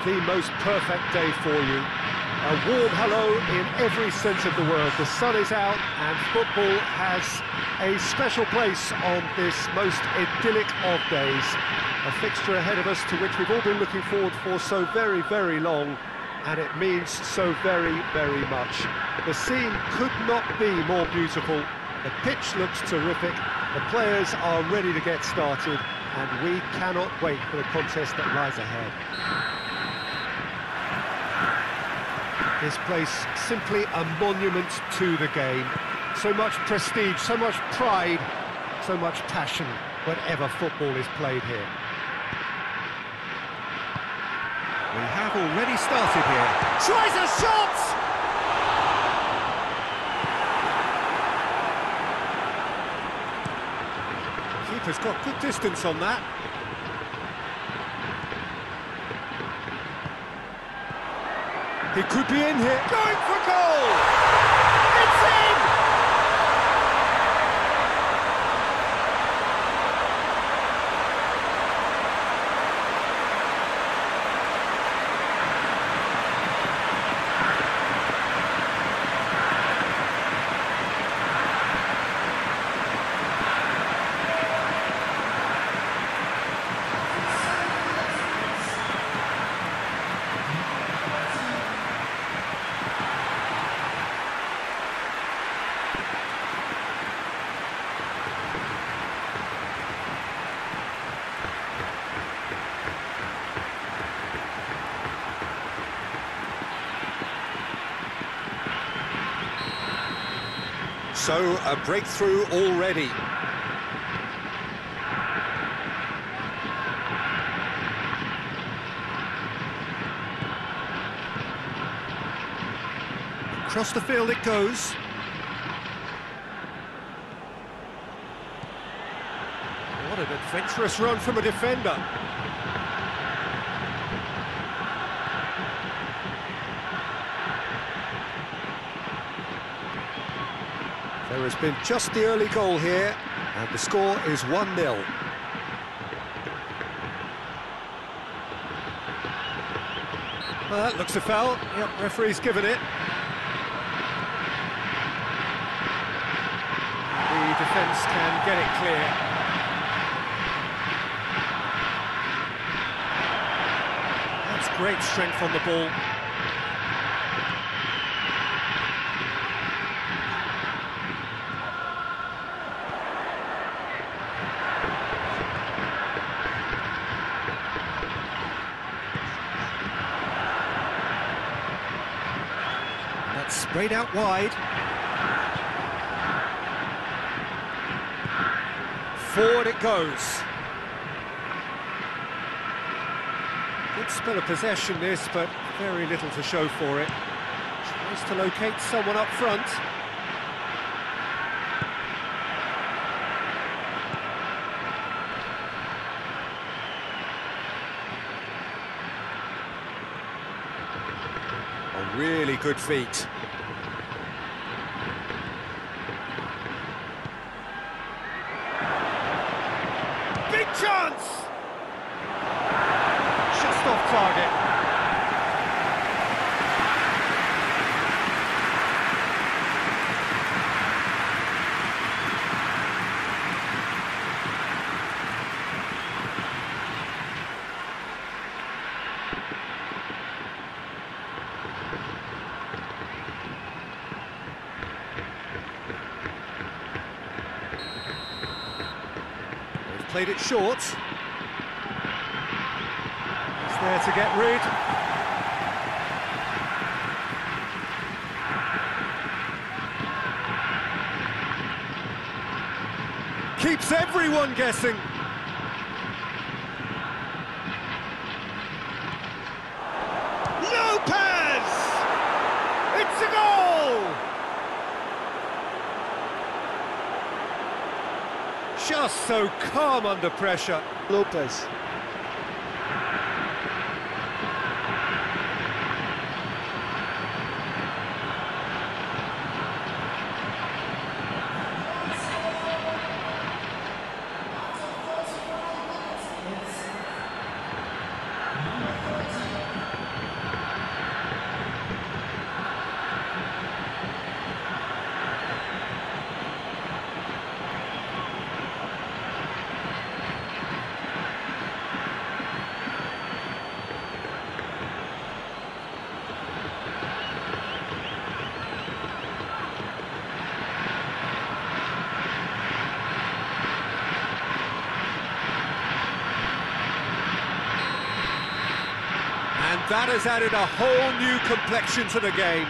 the most perfect day for you. A warm hello in every sense of the word. The sun is out and football has a special place on this most idyllic of days. A fixture ahead of us to which we've all been looking forward for so very, very long, and it means so very, very much. The scene could not be more beautiful. The pitch looks terrific. The players are ready to get started, and we cannot wait for the contest that lies ahead. This place, simply a monument to the game. So much prestige, so much pride, so much passion whenever football is played here. We have already started here. Tries a shot! Keeper's got good distance on that. He could be in here. Going for goal! It's in! So, a breakthrough already. Across the field it goes. What an adventurous run from a defender. There has been just the early goal here, and the score is 1-0. Well, that looks a foul. Yep, referee's given it. The defence can get it clear. That's great strength on the ball. Sprayed out wide. Forward it goes. Good spell of possession this, but very little to show for it. Tries to locate someone up front. A really good feat. Big chance! Just off target. Played it short. It's there to get rid. Keeps everyone guessing. Lopez! It's a goal! Just so calm under pressure. Lopez. that has added a whole new complexion to the game.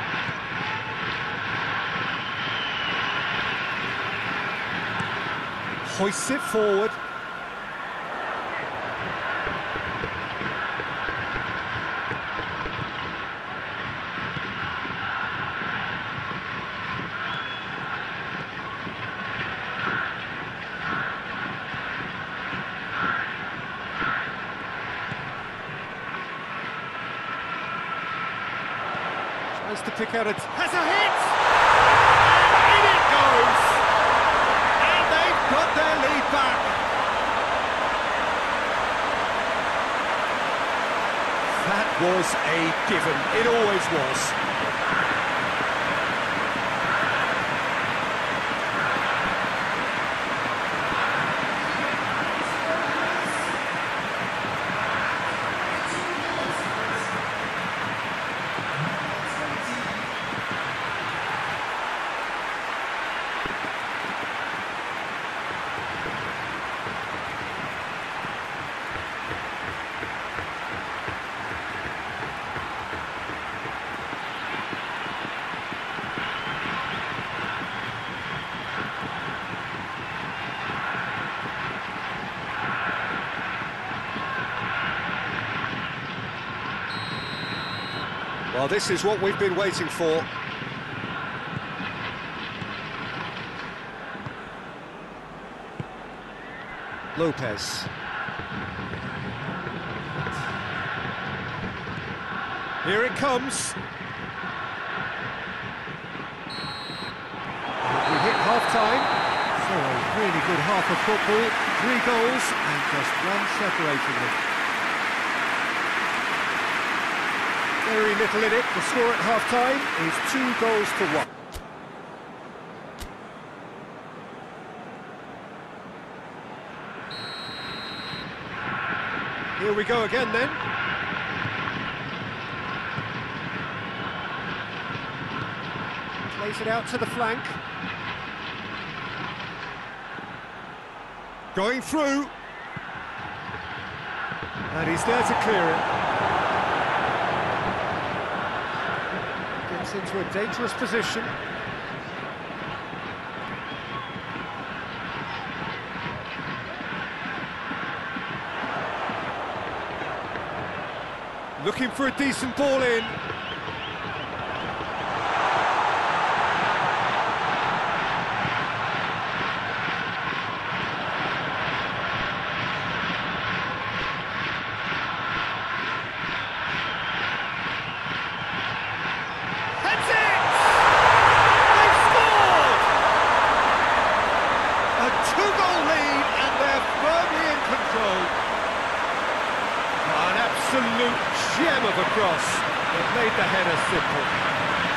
Hoists it forward. Tries to pick out it. Has a hit! And in it goes! And they've got their lead back. That was a given. It always was. Well, this is what we've been waiting for. Lopez. Here it comes. We hit half-time. So a really good half of football. 3 goals and just one separating them. Very little in it. The score at half-time is 2 goals to 1. Here we go again then. Plays it out to the flank. Going through. And he's there to clear it. Gets into a dangerous position. Looking for a decent ball in. That's it! They've scored! A 2-goal lead and they're firmly in control. An absolute gem of a cross that made the header simple.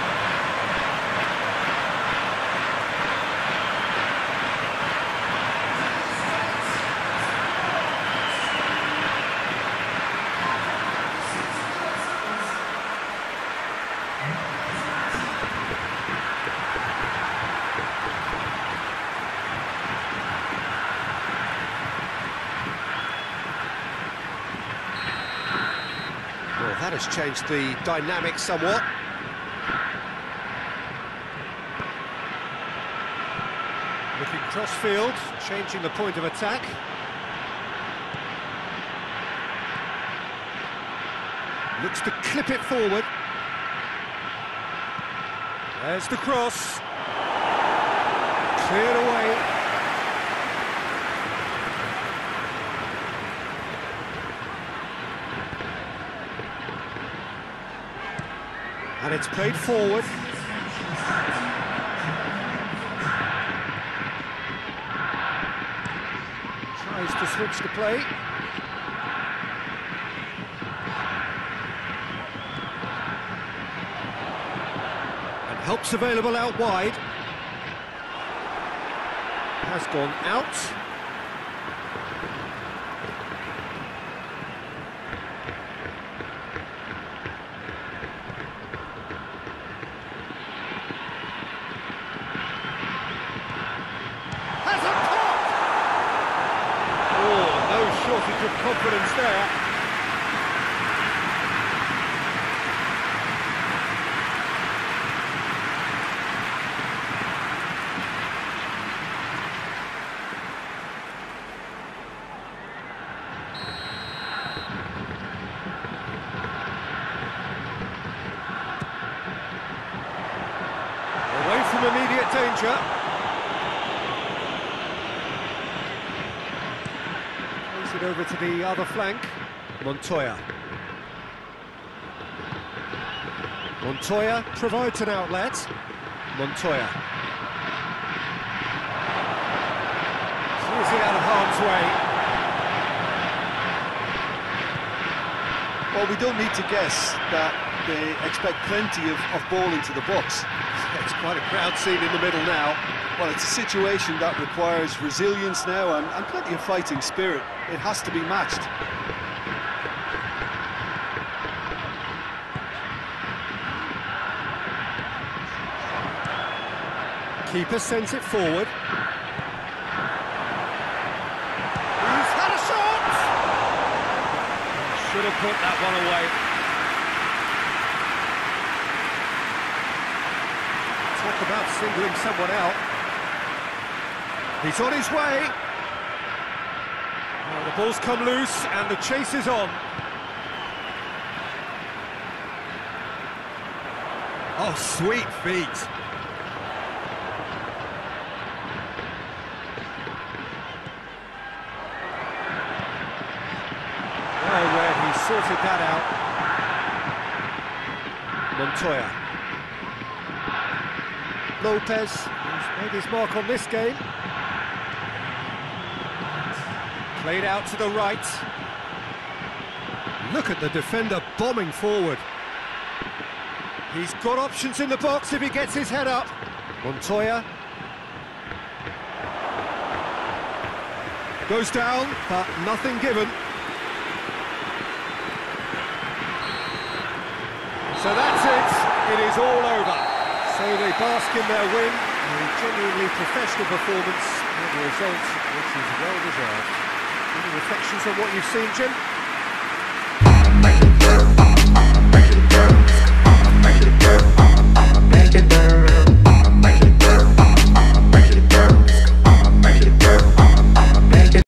Well, that has changed the dynamic somewhat. Looking cross-field, changing the point of attack. Looks to clip it forward. There's the cross. Cleared away. And it's played forward. Tries to switch the play. And help's available out wide. Has gone out. Shortage of confidence there. danger. Plays it over to the other flank. Montoya. Montoya provides an outlet. Montoya. Sees it out of harm's way. Well, we don't need to guess that they expect plenty of ball into the box. It's quite a crowd scene in the middle now. Well, it's a situation that requires resilience now and plenty of fighting spirit. It has to be matched. Keeper sends it forward. He's had a shot! Should have put that one away. Talk about singling someone out. He's on his way. Oh, the ball's come loose and the chase is on. Oh, sweet feet. Sorted that out. Montoya. Lopez, who's made his mark on this game. Played out to the right. Look at the defender bombing forward. He's got options in the box if he gets his head up. Montoya. Goes down, but nothing given. So that's it, it is all over. So they bask in their win, a genuinely professional performance, and a result which is well deserved. Any reflections on what you've seen, Jim?